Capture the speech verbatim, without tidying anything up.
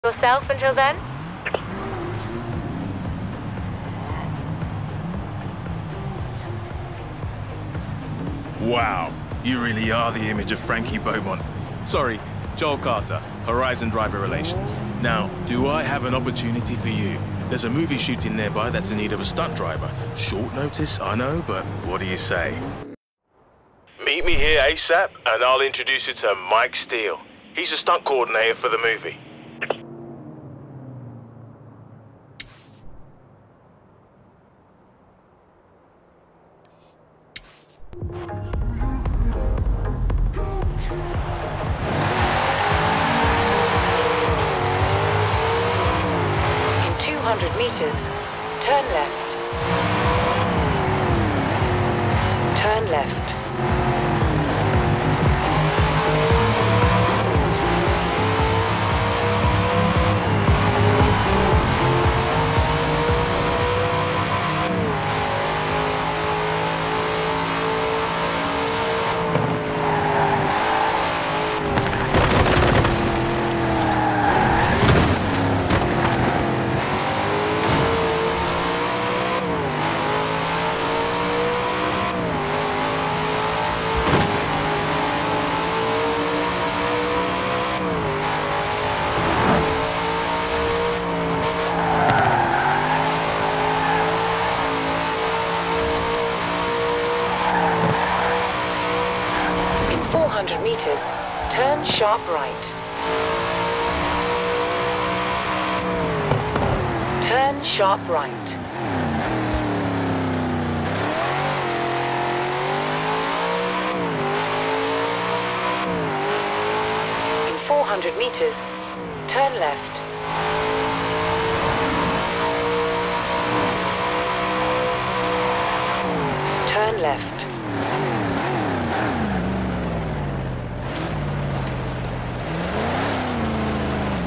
yourself until then? Wow, you really are the image of Frankie Beaumont. Sorry, Joel Carter, Horizon Driver Relations. Now, do I have an opportunity for you? There's a movie shooting nearby that's in need of a stunt driver. Short notice, I know, but what do you say? Meet me here ASAP, and I'll introduce you to Mike Steele. He's a stunt coordinator for the movie. two hundred meters, turn left. Turn left. four hundred meters, turn sharp right. Turn sharp right. In four hundred meters, turn left. Turn left.